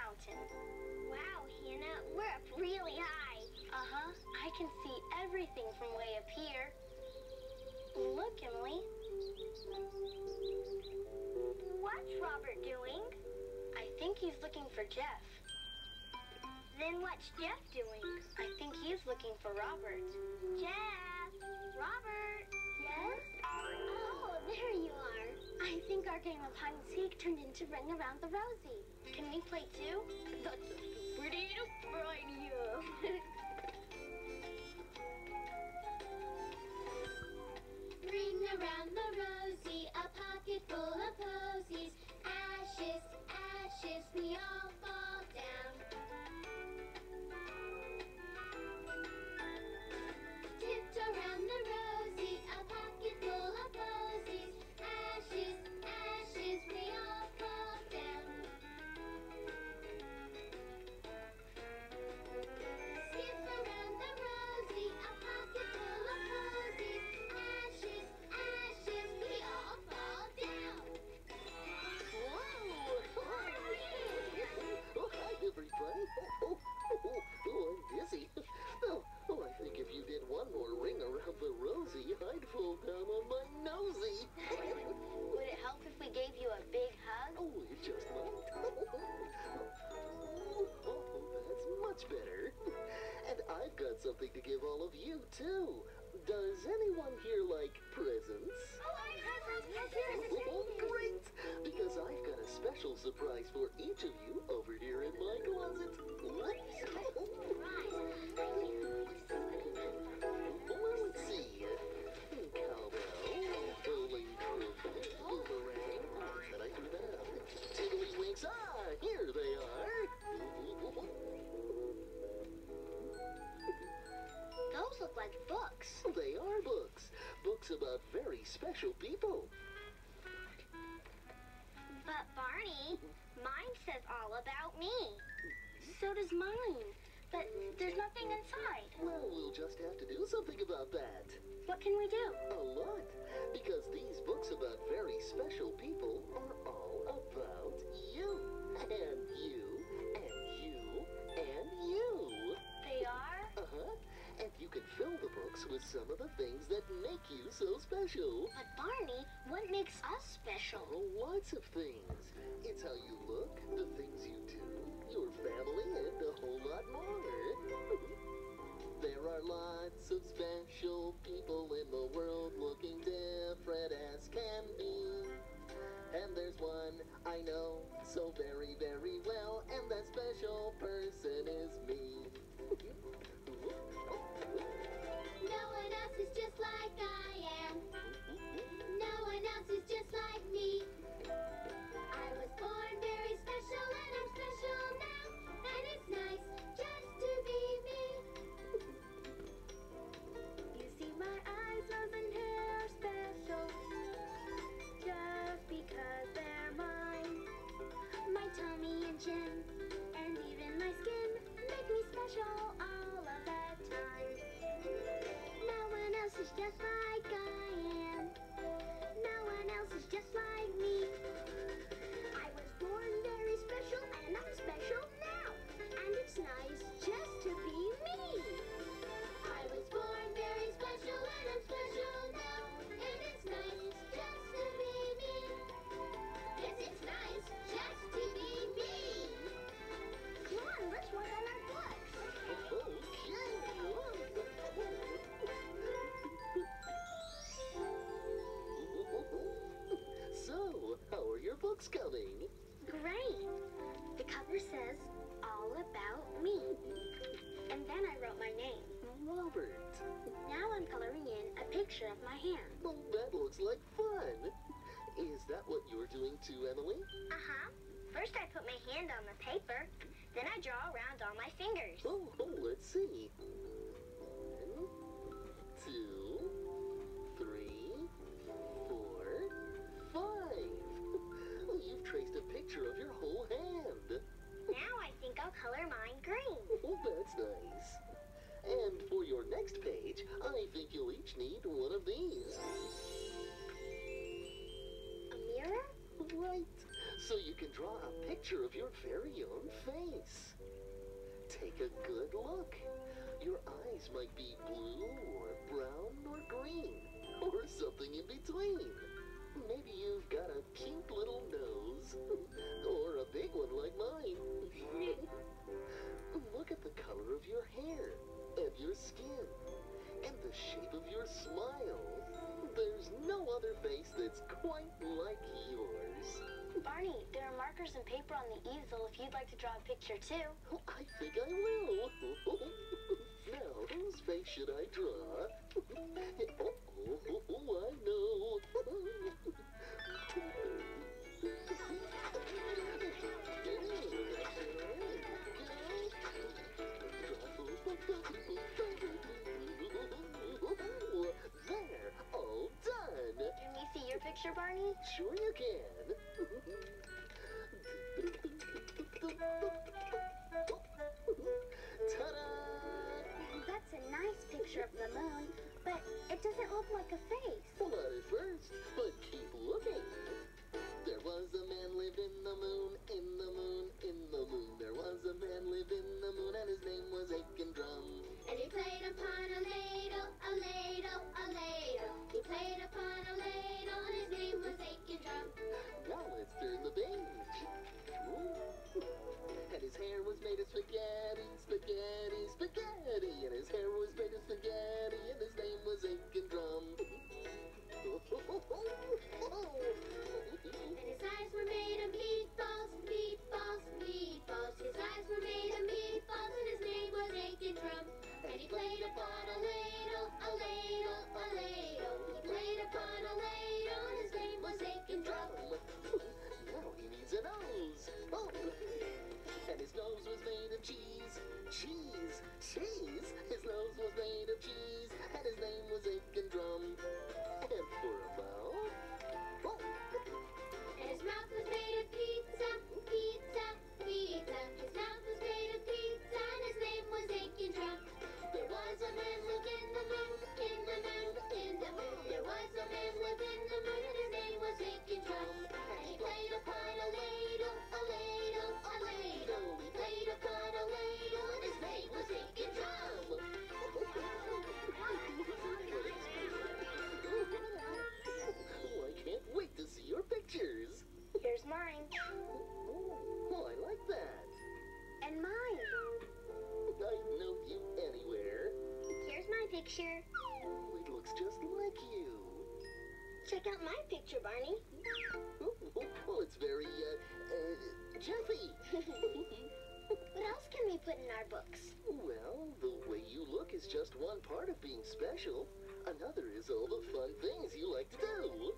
mountain. Wow, Hannah, we're up really high. Uh-huh. I can see everything from way up here. Look, Emily. What's Robert doing? I think he's looking for Jeff. Then what's Jeff doing? I think he's looking for Robert. Jeff! Robert! Yes? Oh, there you are. I think our game of hide and seek turned into Ring Around the Rosie. Can we play too? That's a pretty super idea. Ring around the rosy, a pocket full of posies. Ashes, ashes, we all fall down. Tiptoe round the rosy, a pocket full of posies. Ashes, ashes, we all fall down. Skip around the rosy, a pocket full of posies. Ashes, ashes, we all fall down. Oh, hi, everybody. Oh, I'm dizzy. Oh, I think if you did one more ring around the rosy, I'd fall down on my nosy. Would it help if we gave you a big hug? Oh, it just might. Oh, that's much better. And I've got something to give all of you, too. Does anyone here like presents? Oh, I have Oh, great! Because I've got a special surprise for each of you over here in my closet. Well, let's see. Cowbell, bowling trophy, boomerang. Said I threw that out. Tiddlywinks. Ah, here they are. Those look like books. They are books. Books about very special people. But Barney, mine says all about me. So does mine. But there's nothing inside. Well, we'll just have to do something about that. What can we do? A lot. Because these books about very special people are all about you. And you, and you, and you. They are? Uh-huh. And you can fill the books with some of the things that make you so special. But Barney, what makes us special? Oh, lots of things. It's how you look, the things you do, your family, and a whole lot more. There are lots of special people in the world looking different as can be. And there's one I know so very, very well, and that special person is me. No one else is just like I am. No one else is just like me. I was born very special and I'm special now. And it's nice just to be me. You see my eyes, nose, and hair are special. Just because they're mine. My tummy and chin, and even my skin, make me special all of the time. No one else is just like I am. No one else is just like me. I was born very special and I'm special now. And it's nice just to be me. I was born very special and I'm special now. And it's nice just to be me. Yes, it's nice just to be me. Come on, let's work on our books. So, how are your books coming? Great. The cover says, all about me. And then I wrote my name. Robert. Now I'm coloring in a picture of my hand. Oh, that looks like fun. Is that what you're doing too, Emily? Uh-huh. First I put my hand on the paper. Then I draw around all my fingers. Oh, let's see. 1, 2, 3, 4, 5. Oh, you've traced a picture of your whole hand. Now I think I'll color mine green. Oh, that's nice. And for your next page, I think you'll each need one of these. A mirror? Right. So you you can draw a picture of your very own face. Take a good look. Your eyes might be blue or brown or green or something in between. Maybe you've got a cute little nose or a big one like mine. Look at the color of your hair and your skin and the shape of your smile. There's no other face that's quite like yours. Barney, there are markers and paper on the easel if you'd like to draw a picture too. I think I will. Now, whose face should I draw? I know. There, all done. Can we see your picture, Barney? Sure you can. Ta-da! That's a nice picture of the moon, but it doesn't look like a face. Well, not at first, but keep looking. There was a man lived in the moon, in the moon, in the moon. There was a man lived in the moon, and his name was Aiken Drum. And he played upon a ladle, a ladle, a ladle. He played upon a ladle, and his name was Aiken Drum. Now let's turn the page. Ooh. And his hair was made of spaghetti, spaghetti, spaghetti. And his hair was made of spaghetti, and his name was Aiken Drum. And his eyes were made of meatballs, meatballs, meatballs. His eyes were made of meatballs, and his name was Aiken Drum. And he played upon a ladle, a ladle, a ladle. He played upon a ladle, and his name was Aiken Drum. Now he needs a nose. Oh. And his nose was made of cheese, cheese, cheese. His nose was made of cheese, and his name was Aiken Drum. And for a mouth, oh. And his mouth was made of pizza, pizza, pizza. His mouth was made of pizza, and his name was Aiken Drum. There was a man lived in the moon, in the moon, in the moon. There was a man lived in the moon, and his name was Aiken Drum. And he played upon a ladle, a ladle, a ladle. He played upon a ladle, and his name was Aiken Drum. Oh, I can't wait to see your pictures. Here's mine. Oh, I like that. And mine. I'd know you anywhere. Here's my picture. Oh, it looks just like you. Check out my picture, Barney. Oh, it's very, Jeffy. What else can we put in our books? Well, the way you look is just one part of being special. Another is all the fun things you like to do.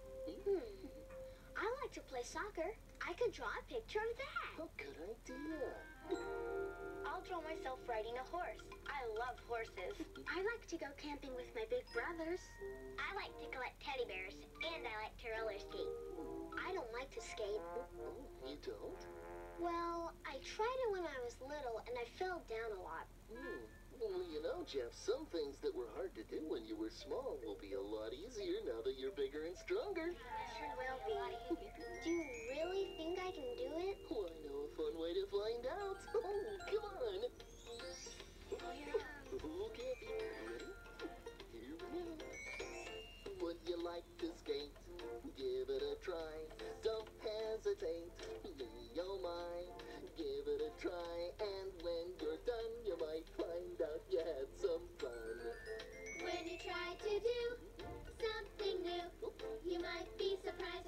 I like to play soccer. I could draw a picture of that. Oh, good idea. I'll draw myself riding a horse. I love horses. I like to go camping with my big brothers. I like to collect teddy bears, and I like to roller skate. I don't like to skate. Oh, you don't? Well, I tried it when I was little, and I fell down a lot. Well, you know, Jeff, some things that were hard to do when you were small will be a lot easier now that you're bigger and stronger. Sure will be. Do you really think I can do it? Well, I know a fun way to find out. Oh, come on. Okay, ready? Here we go. Would you like to skate? Give it a try. Don't hesitate. Me, oh my. Give it a try. And when you're done, you might find out you had some fun. When you try to do something new, you might be surprised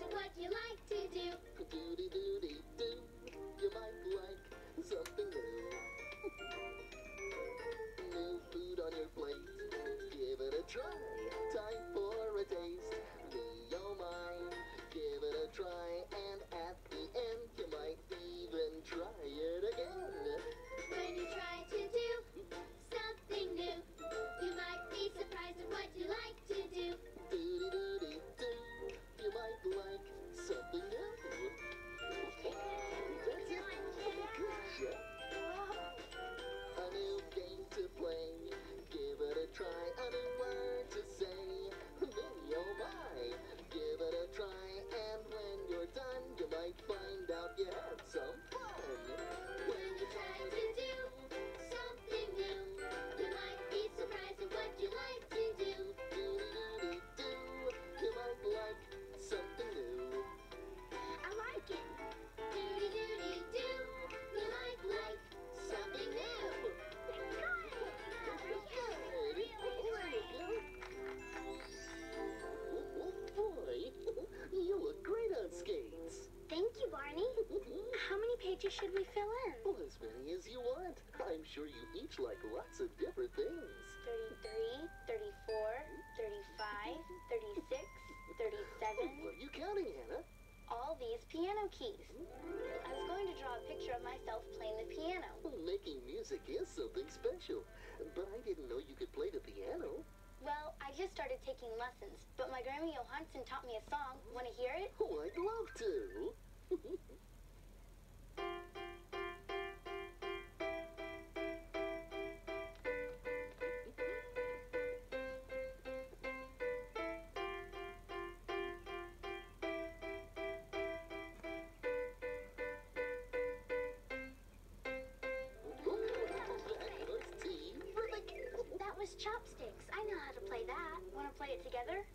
should we fill in? Well, as many as you want. I'm sure you each like lots of different things. 33, 34, 35, 36, 37. What are you counting, Hannah? All these piano keys. I was going to draw a picture of myself playing the piano. Well, making music is something special, but I didn't know you could play the piano. Well, I just started taking lessons, but my grandma Johansson taught me a song. Want to hear it? Oh, I'd love to. That was chopsticks. I know how to play that. Want to play it together?